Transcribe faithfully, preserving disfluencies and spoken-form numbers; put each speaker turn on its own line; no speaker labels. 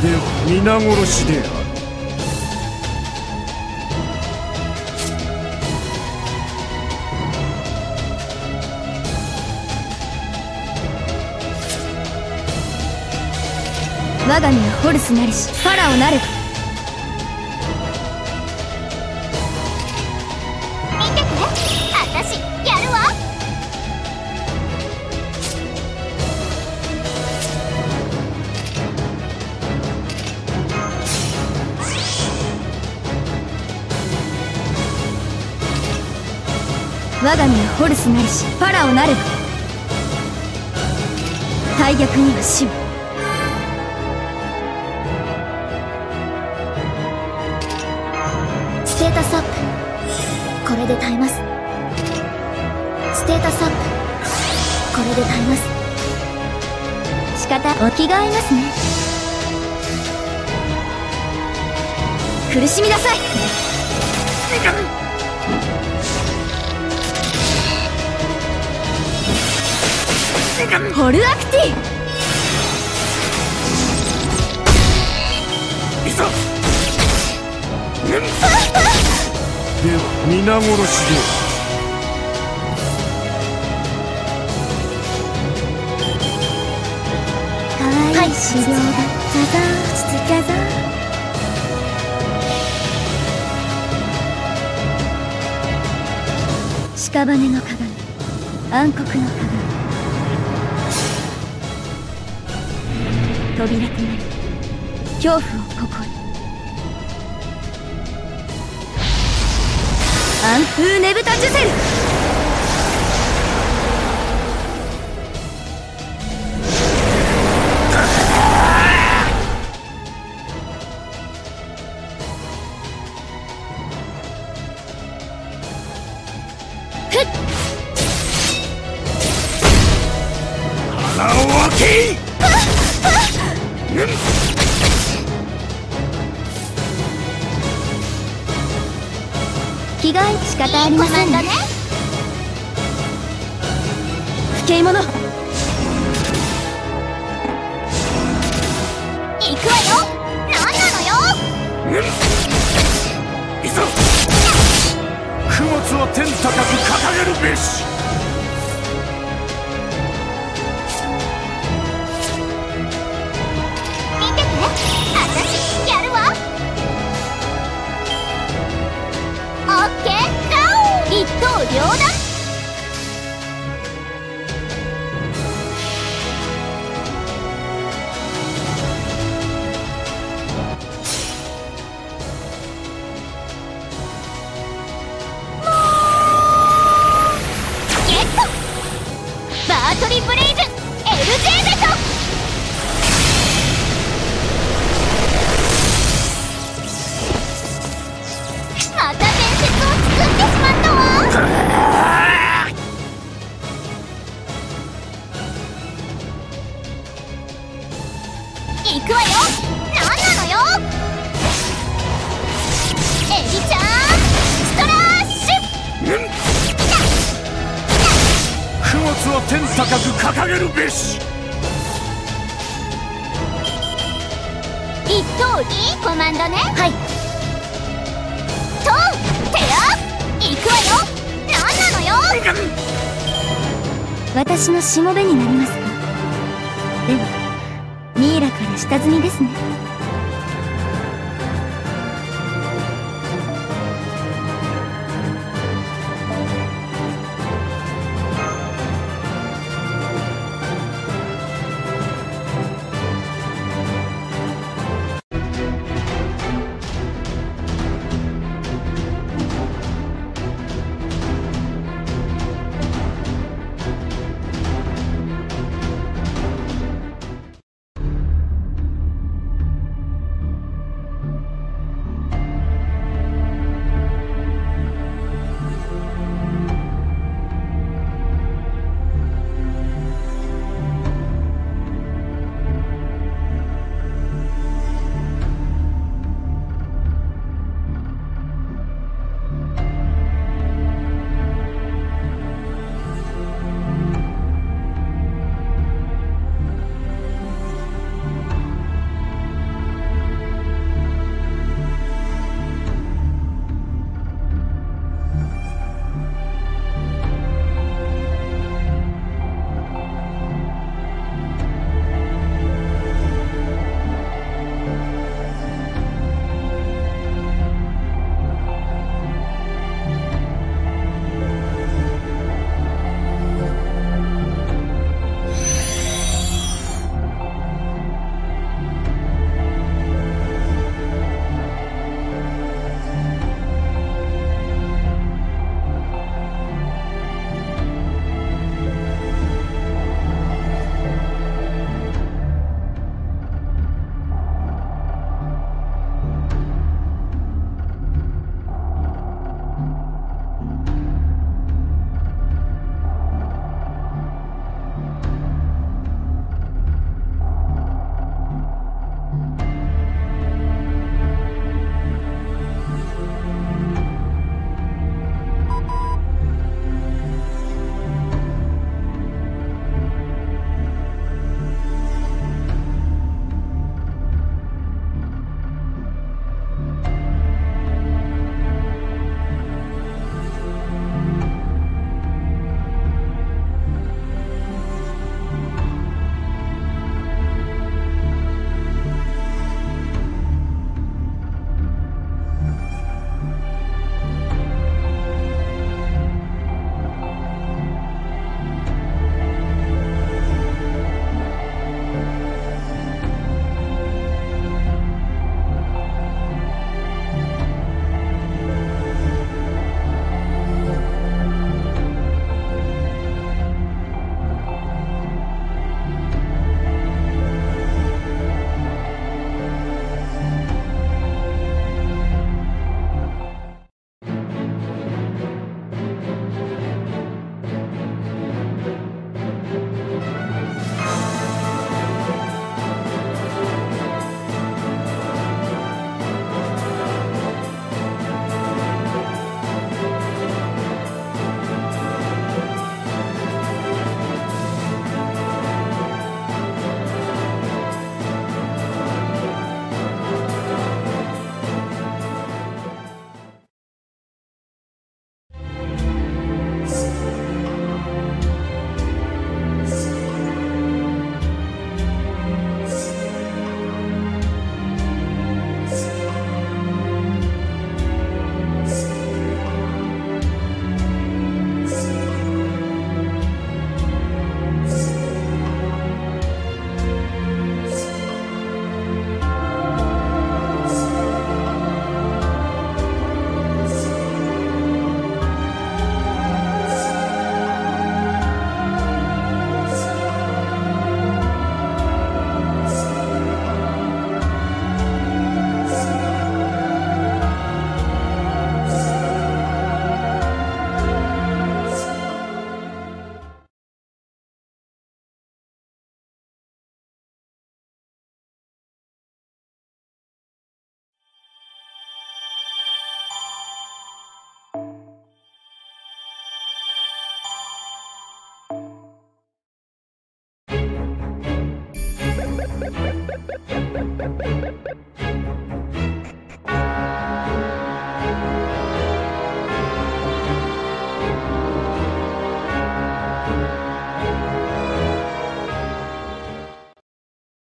では皆殺しである。
我が身はホルスなりしファラオなれば。
見てて、私やるわ。
我が身はホルスなりしファラオなれば。大逆には死を。
ステータスアップ、これで耐えます。ステータスアップ、これで耐えます。
仕方お気が合いますね。苦しみなさい。ホルアクティ。
いざでは皆殺しで
かわいい狩猟だ。ザザーザザー。屍の鏡、暗黒の鏡、扉となり恐怖をここに。アンフーネブタ・ジュゼル。
腹を開けい。
気が仕方ありませんね。不敬者。行
行くわよ。何なのよ。
いざ供物は天高く掲げるべし。
見てて、私やるわ。オッケー、ゴー。一刀両断。ゲット。バートリブレイズ エルジェー メト。また伝説を作ってしまったわ。行くわよ。何なのよ。エリちゃんストラッシュ。
供物は天高く掲げるべし。
一刀いいコマンドね。はい。と手や行くわよ。何なのよ。
私のしもべになりますか。ではミイラから下積みですね。